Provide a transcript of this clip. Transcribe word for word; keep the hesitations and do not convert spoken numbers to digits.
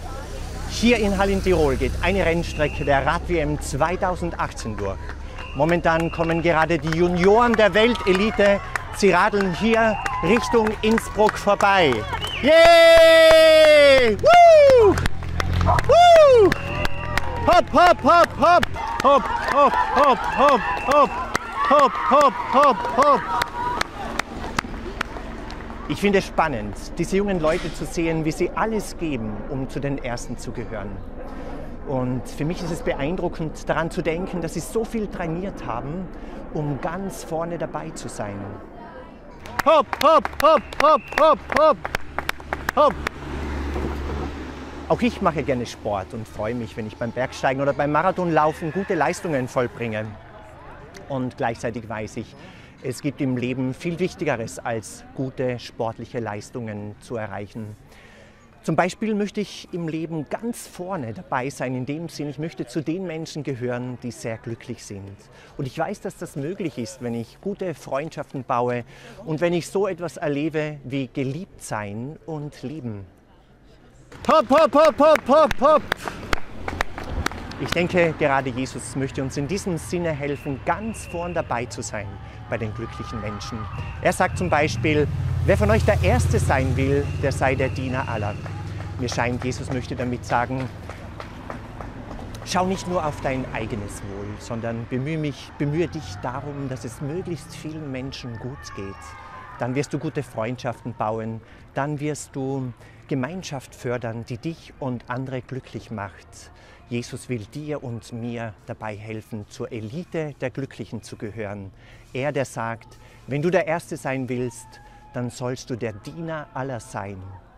Hier in Hall in Tirol geht eine Rennstrecke der Rad-W M zweitausendachtzehn durch. Momentan kommen gerade die Junioren der Weltelite. Sie radeln hier Richtung Innsbruck vorbei. Yay! Woo! Woo! Hopp, hopp, hopp, hopp! Hopp, hopp, hopp, hopp, hopp! Hopp, hopp, hopp, hopp! Ich finde es spannend, diese jungen Leute zu sehen, wie sie alles geben, um zu den Ersten zu gehören. Und für mich ist es beeindruckend, daran zu denken, dass sie so viel trainiert haben, um ganz vorne dabei zu sein. Hopp, hopp, hopp, hopp, hopp, hopp, hopp! Auch ich mache gerne Sport und freue mich, wenn ich beim Bergsteigen oder beim Marathonlaufen gute Leistungen vollbringe. Und gleichzeitig weiß ich, es gibt im Leben viel Wichtigeres, als gute sportliche Leistungen zu erreichen. Zum Beispiel möchte ich im Leben ganz vorne dabei sein, in dem Sinn, ich möchte zu den Menschen gehören, die sehr glücklich sind. Und ich weiß, dass das möglich ist, wenn ich gute Freundschaften baue und wenn ich so etwas erlebe wie geliebt sein und lieben. Hopp, hopp, hopp, hopp, hopp, hopp! Ich denke, gerade Jesus möchte uns in diesem Sinne helfen, ganz vorn dabei zu sein bei den glücklichen Menschen. Er sagt zum Beispiel, wer von euch der Erste sein will, der sei der Diener aller. Mir scheint, Jesus möchte damit sagen, schau nicht nur auf dein eigenes Wohl, sondern bemühe, mich, bemühe dich darum, dass es möglichst vielen Menschen gut geht. Dann wirst du gute Freundschaften bauen, dann wirst du Gemeinschaft fördern, die dich und andere glücklich macht. Jesus will dir und mir dabei helfen, zur Elite der Glücklichen zu gehören. Er, der sagt, wenn du der Erste sein willst, dann sollst du der Diener aller sein.